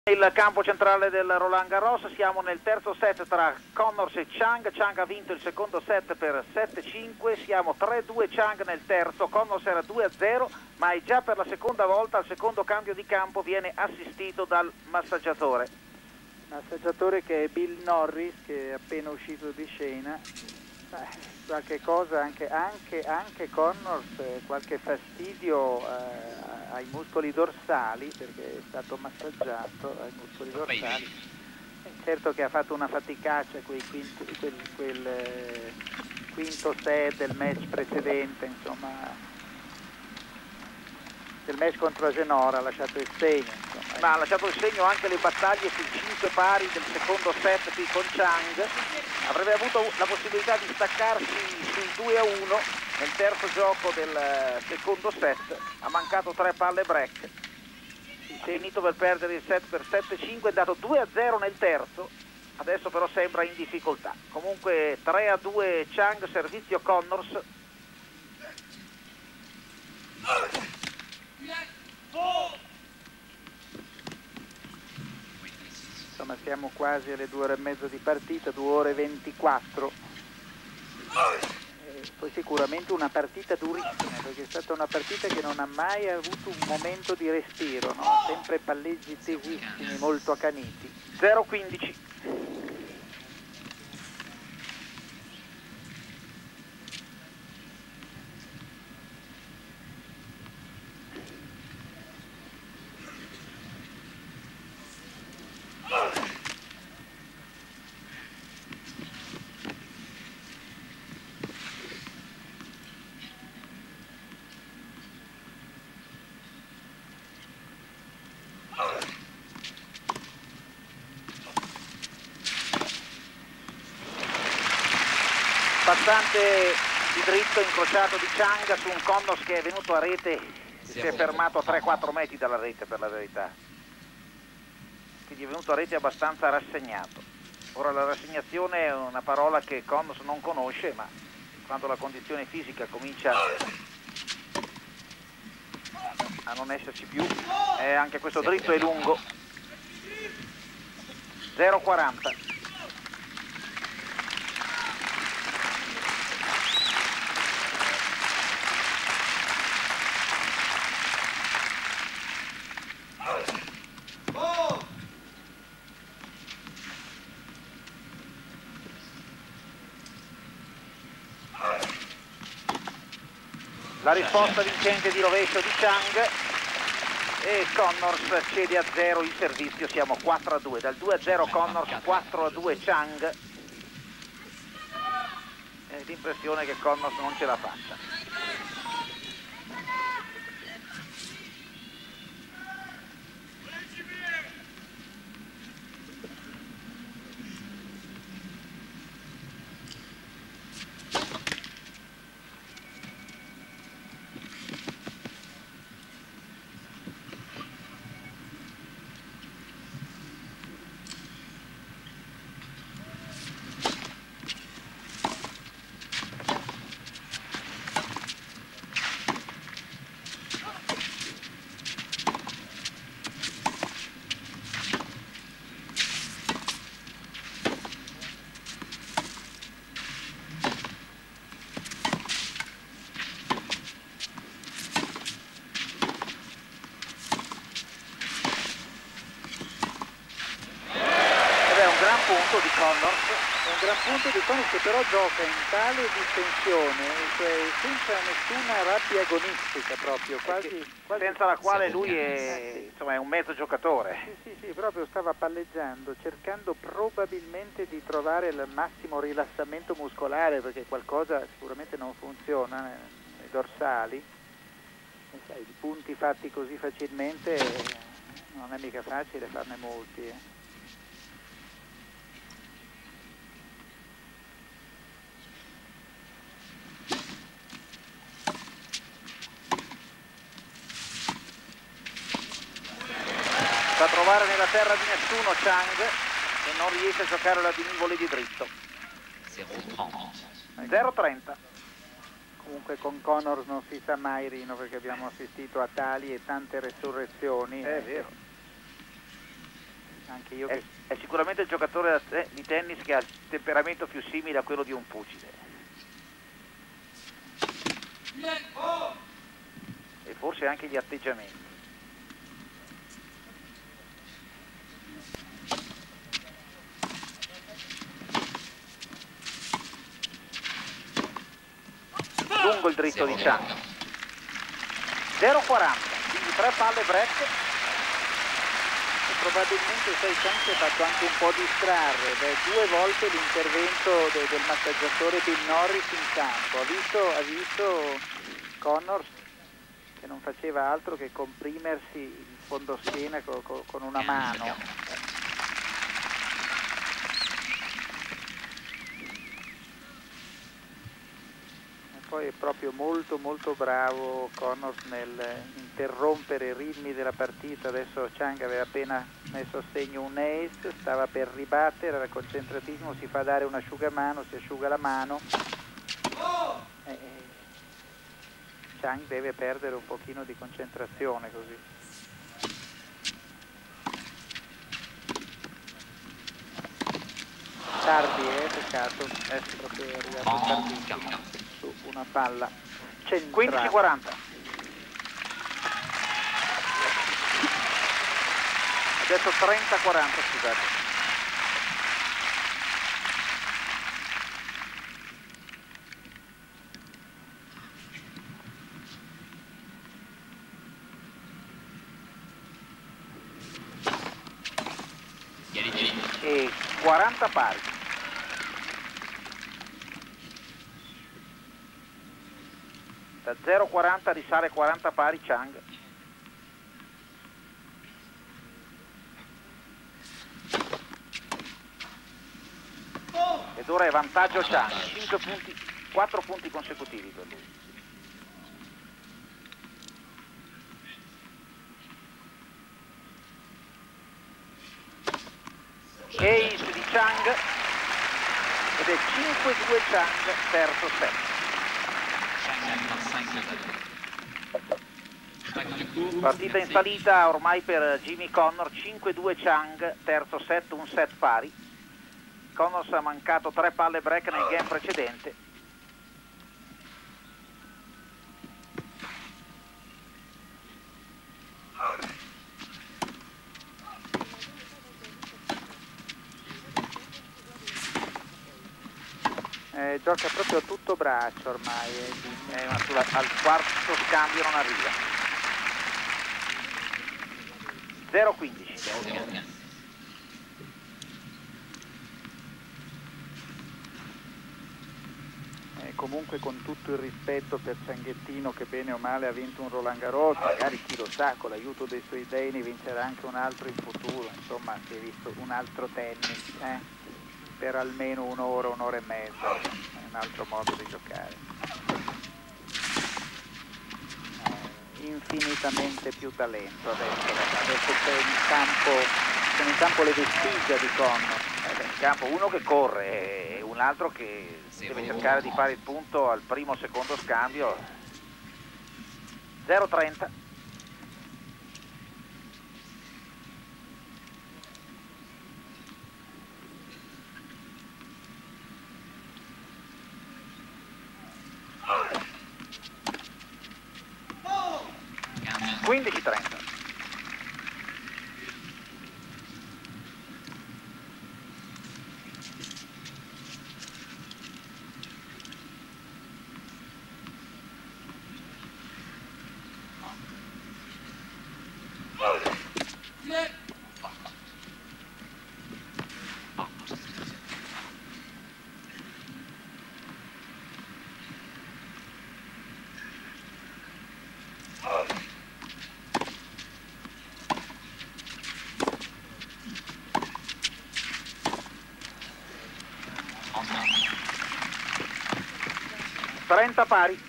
Il campo centrale del Roland Garros, siamo nel terzo set tra Connors e Chang. Chang ha vinto il secondo set per 7-5, siamo 3-2 Chang nel terzo, Connors era 2-0, ma è già per la seconda volta al secondo cambio di campo viene assistito dal massaggiatore. Massaggiatore che è Bill Norris, che è appena uscito di scena. Qualche cosa, anche Connors, qualche fastidio ai muscoli dorsali, perché è stato massaggiato ai muscoli dorsali. Certo che ha fatto una faticaccia quel quinto set del match precedente, insomma, del match contro Agenora, ha lasciato il segno. Insomma. Ma ha lasciato il segno anche le battaglie sui 5 pari del secondo set qui con Chang. Avrebbe avuto la possibilità di staccarsi sul 2-1 nel terzo gioco del secondo set, ha mancato 3 palle break, si è finito per perdere il set per 7-5, è dato 2-0 nel terzo, adesso però sembra in difficoltà. Comunque 3-2 Chang, servizio Connors. Insomma, siamo quasi alle 2 ore e mezzo di partita, 2 ore e 24. Poi sicuramente una partita durissima, perché è stata una partita che non ha mai avuto un momento di respiro, no? Sempre palleggi tesissimi, molto accaniti. 0-15. Passante di dritto incrociato di Chang su un Connors che è venuto a rete, si è fermato a 3-4 metri dalla rete, per la verità, quindi è venuto a rete abbastanza rassegnato. Ora la rassegnazione è una parola che Connors non conosce, ma quando la condizione fisica comincia a non esserci più, anche questo dritto è lungo. 0-40. La risposta vincente di rovescio di Chang e Connors cede a 0 il servizio, siamo 4-2, dal 2-0 Connors, 4-2 Chang. L'impressione che Connors non ce la faccia. Punto di Connors. È un gran punto di Connors che però gioca in tale distensione, cioè senza nessuna rabbia agonistica proprio, quasi senza la quale lui è, insomma, è un mezzo giocatore. Sì, proprio stava palleggiando, cercando probabilmente di trovare il massimo rilassamento muscolare, perché qualcosa sicuramente non funziona nei dorsali. E sai, i punti fatti così facilmente non è mica facile farne molti. Da trovare nella terra di nessuno Chang, che non riesce a giocare la divinvole di dritto. 0-30. Comunque con Connors non si sa mai, Rino, perché abbiamo assistito a tali e tante resurrezioni. È vero. Anche io che... È sicuramente il giocatore di tennis che ha il temperamento più simile a quello di un pugile. E forse anche gli atteggiamenti. Lungo il dritto di Chang. 0,40, quindi 3 palle break. E probabilmente sai, Chang si è fatto anche un po' distrarre. 2 volte l'intervento del massaggiatore Bill Norris in campo. Ha visto Connors che non faceva altro che comprimersi il fondoschiena con una mano. Poi è proprio molto molto bravo Connors nel interrompere i ritmi della partita. Adesso Chang aveva appena messo a segno un ace, stava per ribattere, era concentratissimo, si fa dare un asciugamano, si asciuga la mano. Chang deve perdere un pochino di concentrazione così. Tardi, peccato, è proprio arrivato tardissimo su una palla centrale. 15-40. Adesso 30-40, scusate. E 40 pari. Da 0,40 risale 40 pari Chang. Ed ora è vantaggio Chang, 5 punti, 4 punti consecutivi per lui. Ace di Chang ed è 5-2 Chang, terzo set. Partita in salita ormai per Jimmy Connor, 5-2 Chang, terzo set, un set pari. Connors ha mancato 3 palle break nel game precedente. Gioca proprio a tutto braccio ormai. Ma al quarto scambio non arriva. 0-15. Comunque con tutto il rispetto per Cianghettino, che bene o male ha vinto un Roland Garros, magari chi lo sa, con l'aiuto dei suoi dei ne vincerà anche un altro in futuro, insomma si è visto un altro tennis per almeno un'ora, un'ora e mezza, è un altro modo di giocare. Infinitamente più talento adesso sono in campo le vestigia di Connor. In campo uno che corre e un altro che deve cercare di fare il punto al primo o secondo scambio. 0-30. Oh! 15-30. Trenta pari.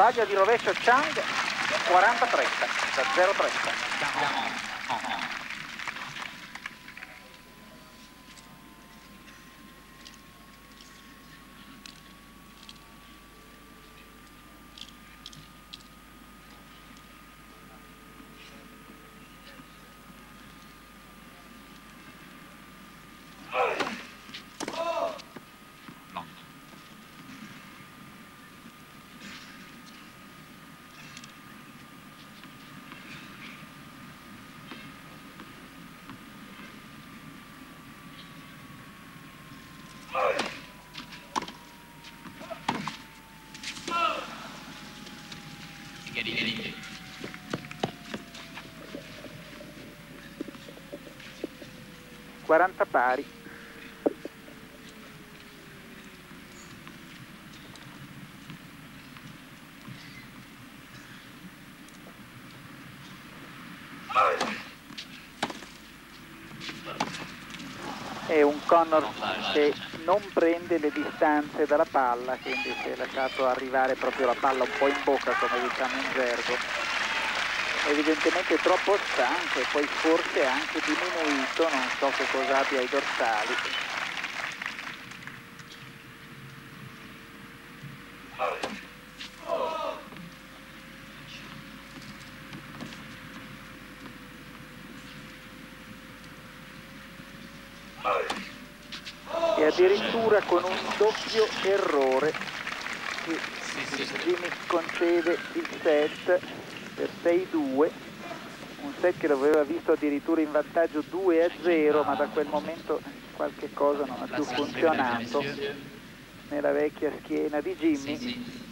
paglia di rovescio Chang 40-30 da 0-30. Quaranta pari. È un Connors che non prende le distanze dalla palla, quindi si è lasciato arrivare proprio la palla un po' in bocca, come diciamo in gergo. Evidentemente troppo stanco e poi forse anche diminuito, non so che cosa abbia ai dorsali. E addirittura con un doppio errore che Jimmy concede il set per 6-2, un set che lo aveva visto addirittura in vantaggio 2-0, ma da quel momento qualche cosa non ha più funzionato nella vecchia schiena di Jimmy.